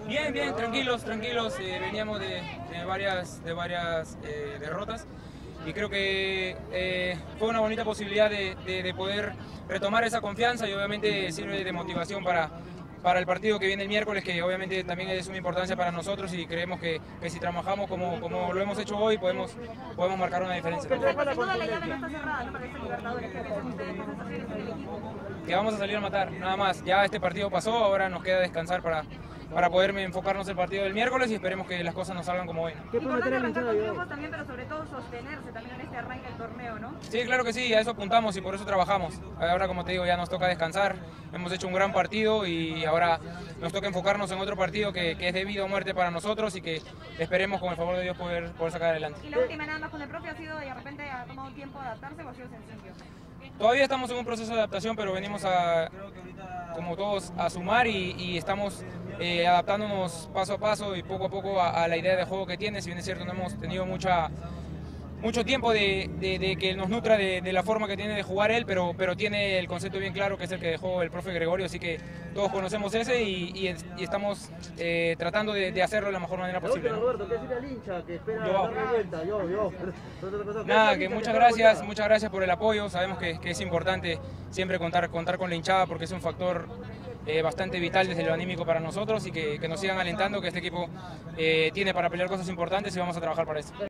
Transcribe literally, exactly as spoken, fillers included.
Bien, bien, tranquilos, tranquilos. Eh, veníamos de, de varias, de varias eh, derrotas y creo que eh, fue una bonita posibilidad de, de, de poder retomar esa confianza y obviamente sirve de motivación para, para el partido que viene el miércoles, que obviamente también es una importancia para nosotros y creemos que, que si trabajamos como, como lo hemos hecho hoy podemos, podemos marcar una diferencia. Sin duda la llave no está cerrada, ¿no? Para esta Libertadores, ¿qué piensan ustedes? ¿Qué sensaciones tiene el equipo? Que vamos a salir a matar, nada más. Ya este partido pasó, ahora nos queda descansar para, para poder enfocarnos en el partido del miércoles y esperemos que las cosas nos salgan como hoy. Importante arrancar con triunfos también, pero sobre todo sostenerse también en este arranque del torneo, ¿no? Sí, claro que sí, a eso apuntamos y por eso trabajamos. Ahora, como te digo, ya nos toca descansar, hemos hecho un gran partido y ahora nos toca enfocarnos en otro partido que, que es de vida o muerte para nosotros y que esperemos con el favor de Dios poder, poder sacar adelante. Y la última nada más con el profe ha sido, de repente ha tomado un tiempo adaptarse o ha sido sencillo. Todavía estamos en un proceso de adaptación, pero venimos a, como todos, a sumar y, y estamos eh, adaptándonos paso a paso y poco a poco a, a la idea de juego que tiene. Si bien es cierto, no hemos tenido mucha, mucho tiempo de, de, de que nos nutra de, de la forma que tiene de jugar él, pero, pero tiene el concepto bien claro, que es el que dejó el profe Gregorio, así que todos conocemos ese y, y, y estamos eh, tratando de, de hacerlo de la mejor manera posible, ¿no? Roberto, ¿qué decirle al hincha que espera darle vuelta? Yo, yo. Nada, que muchas gracias, muchas gracias por el apoyo. Sabemos que, que es importante siempre contar, contar con la hinchada porque es un factor eh, bastante vital desde lo anímico para nosotros y que, que nos sigan alentando, que este equipo eh, tiene para pelear cosas importantes y vamos a trabajar para eso.